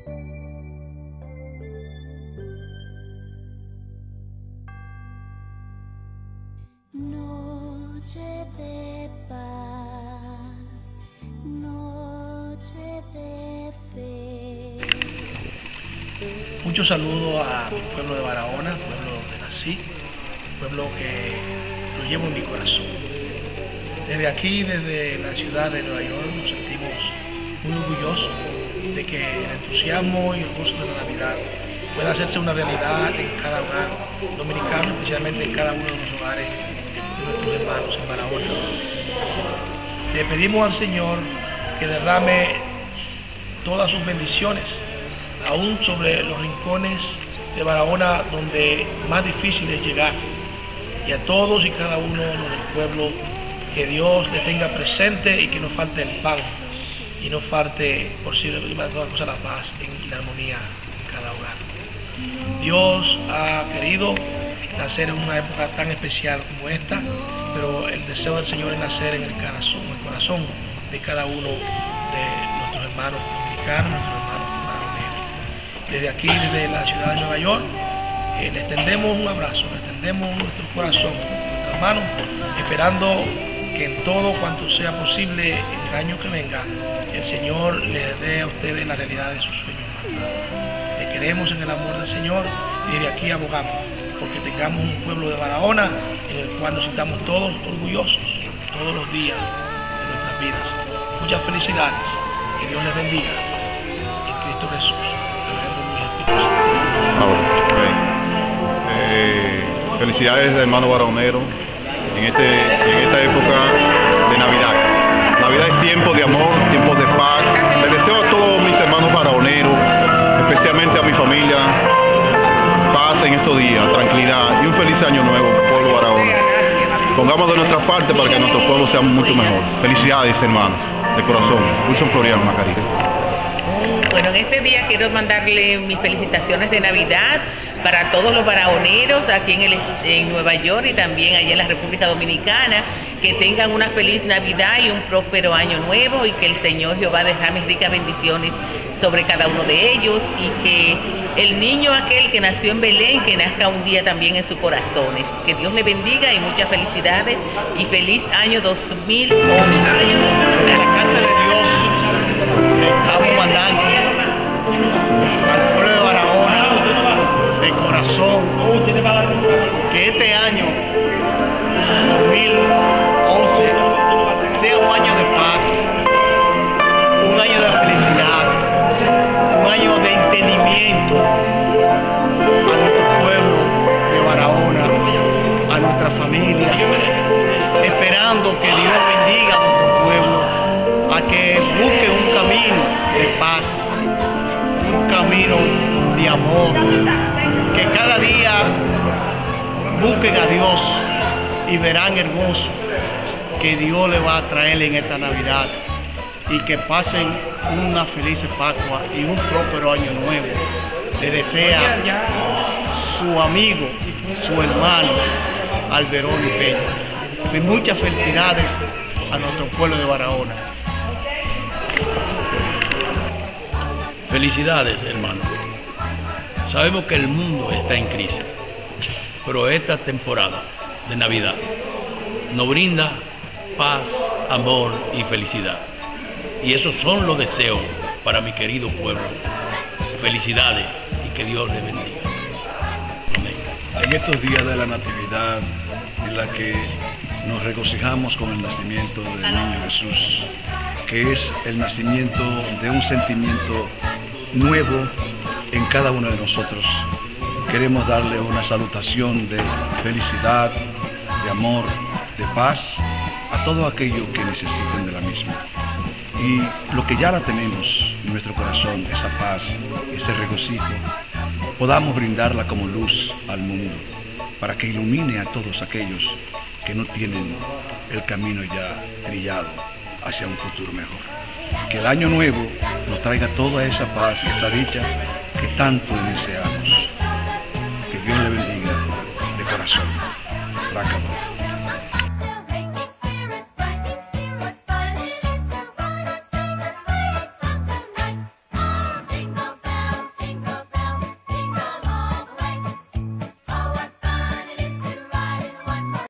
Noche de paz, noche de fe. Muchos saludos a mi pueblo de Barahona, pueblo donde nací, pueblo que lo llevo en mi corazón. Desde aquí, desde la ciudad de Nueva York, nos sentimos muy orgullosos de que el entusiasmo y el gozo de la Navidad pueda hacerse una realidad en cada hogar dominicano, especialmente en cada uno de los hogares de nuestros hermanos en Barahona. Le pedimos al Señor que derrame todas sus bendiciones, aún sobre los rincones de Barahona donde más difícil es llegar, y a todos y cada uno de los del pueblo, que Dios le tenga presente y que no falte el pan y no falte, por si de todas cosas, la paz y la armonía en cada hogar. Dios ha querido nacer en una época tan especial como esta, pero el deseo del Señor es nacer en el corazón de cada uno de nuestros hermanos dominicanos, nuestros hermanos baroneros. Desde aquí, desde la ciudad de Nueva York, le extendemos un abrazo, le extendemos nuestro corazón, nuestras manos, esperando que en todo cuanto sea posible en el año que venga, el Señor les dé a ustedes la realidad de sus sueños. Le queremos en el amor del Señor y desde aquí abogamos porque tengamos un pueblo de Barahona en el cual nos sintamos todos orgullosos todos los días de nuestras vidas. Muchas felicidades, que Dios les bendiga en Cristo Jesús. Felicidades, hermano baronero, en esta época de Navidad. Navidad es tiempo de amor, tiempo de paz. Les deseo a todos mis hermanos baroneros, especialmente a mi familia, paz en estos días, tranquilidad y un feliz año nuevo, pueblo Barahona. Pongamos de nuestra parte para que nuestro pueblo sea mucho mejor. Felicidades, hermanos, de corazón. Wilson Floriano, Macarita. Bueno, en este día quiero mandarle mis felicitaciones de Navidad para todos los barahoneros aquí en Nueva York y también allá en la República Dominicana. Que tengan una feliz Navidad y un próspero año nuevo, y que el Señor Jehová derrame ricas bendiciones sobre cada uno de ellos, y que el niño aquel que nació en Belén, que nazca un día también en sus corazones. Que Dios le bendiga y muchas felicidades y feliz año 2011. De la casa de Dios estamos mandando al pueblo de Barahona de corazón que este año 2011 sea un año de paz, un año de felicidad, un año de entendimiento a nuestro pueblo de Barahona, a nuestra familia, esperando que Dios bendiga a nuestro pueblo, a que busque un camino de paz, un camino de amor, que cada día busquen a Dios y verán hermoso que Dios le va a traer en esta Navidad, y que pasen una feliz Pascua y un próspero año nuevo. Le desea su amigo, su hermano Alberoni Peña. Muchas felicidades a nuestro pueblo de Barahona. Felicidades, hermano. Sabemos que el mundo está en crisis, pero esta temporada de Navidad nos brinda paz, amor y felicidad. Y esos son los deseos para mi querido pueblo. Felicidades y que Dios les bendiga. Amén. En estos días de la Natividad, en la que nos regocijamos con el nacimiento del niño Jesús, que es el nacimiento de un sentimiento nuevo en cada uno de nosotros, queremos darle una salutación de felicidad, de amor, de paz a todo aquello que necesiten de la misma. Y lo que ya la tenemos en nuestro corazón, esa paz, ese regocijo, podamos brindarla como luz al mundo, para que ilumine a todos aquellos que no tienen el camino ya trillado hacia un futuro mejor. Que el año nuevo nos traiga toda esa paz y esa dicha que tanto deseamos. Que Dios le bendiga de corazón.